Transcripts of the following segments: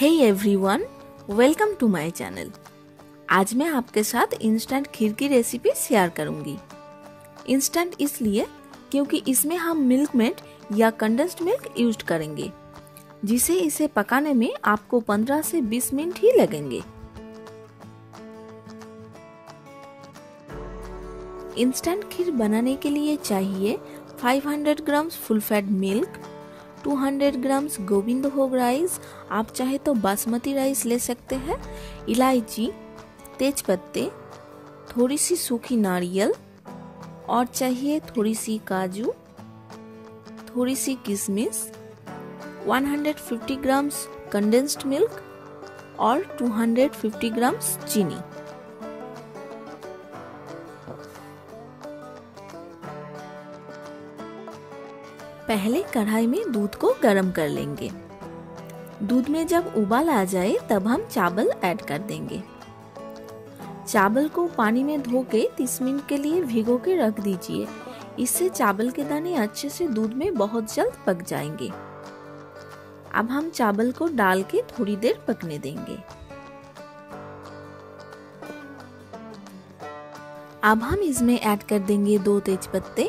Hey everyone, welcome to my channel. आज मैं आपके साथ इंस्टेंट खीर की रेसिपी शेयर करूंगी। इंस्टेंट इसलिए क्योंकि इसमें हम मिल्क मेड या कंडेंस्ड मिल्क यूज करेंगे, जिसे इसे पकाने में आपको 15 से 20 मिनट ही लगेंगे। इंस्टेंट खीर बनाने के लिए चाहिए 500 grams full fat milk, 200 grams Govindbhog rice, आप चाहे तो बासमती राइस ले सकते हैं, इलायची, तेज पत्ते, थोड़ी सी सूखी नारियल और चाहिए थोड़ी सी काजू, थोड़ी सी किशमिश, 150 ग्राम्स कंडेंस्ड मिल्क और 250 ग्राम्स चीनी। पहले कढ़ाई में दूध को गर्म कर लेंगे। दूध में जब उबाल आ जाए तब हम चावल ऐड कर देंगे। चावल को पानी में धो के 30 मिनट के लिए भिगो के रख दीजिए। इससे चावल के दाने अच्छे से दूध में बहुत जल्द पक जाएंगे। अब हम चावल को डाल के थोड़ी देर पकने देंगे। अब हम इसमें ऐड कर देंगे 2 तेज पत्ते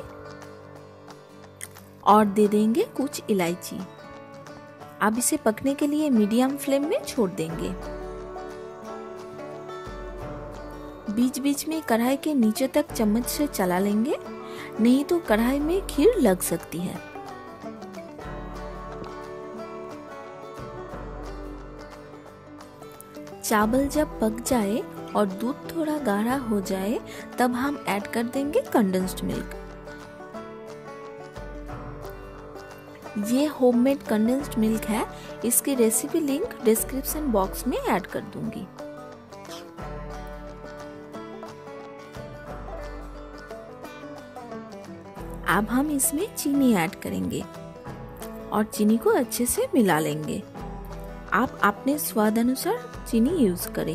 और दे देंगे कुछ इलायची। अब इसे पकने के लिए मीडियम फ्लेम में छोड़ देंगे। बीच बीच में कढ़ाई के नीचे तक चम्मच से चला लेंगे, नहीं तो कढ़ाई में खीर लग सकती है। चावल जब पक जाए और दूध थोड़ा गाढ़ा हो जाए तब हम ऐड कर देंगे कंडेंस्ड मिल्क। ये होममेड कंडेंस्ड मिल्क है। इसकी रेसिपी लिंक डिस्क्रिप्शन बॉक्स में ऐड कर दूंगी। अब हम इसमें चीनी ऐड करेंगे और चीनी को अच्छे से मिला लेंगे। आप अपने स्वाद अनुसार चीनी यूज करें।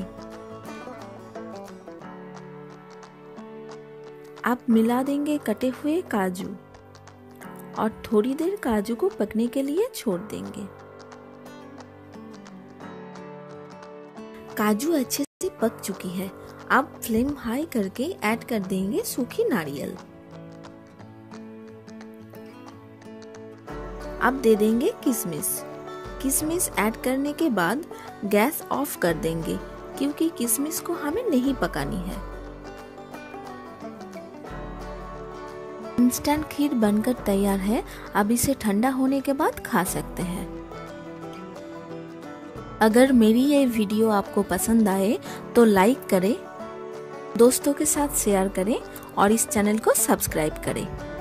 अब मिला देंगे कटे हुए काजू और थोड़ी देर काजू को पकने के लिए छोड़ देंगे। काजू अच्छे से पक चुकी है। अब फ्लेम हाई करके ऐड कर देंगे सूखी नारियल। अब दे देंगे किशमिश। किशमिश ऐड करने के बाद गैस ऑफ कर देंगे, क्योंकि किशमिश को हमें नहीं पकानी है। इंस्टेंट खीर बनकर तैयार है। अब इसे ठंडा होने के बाद खा सकते हैं। अगर मेरी ये वीडियो आपको पसंद आए तो लाइक करें, दोस्तों के साथ शेयर करें और इस चैनल को सब्सक्राइब करें।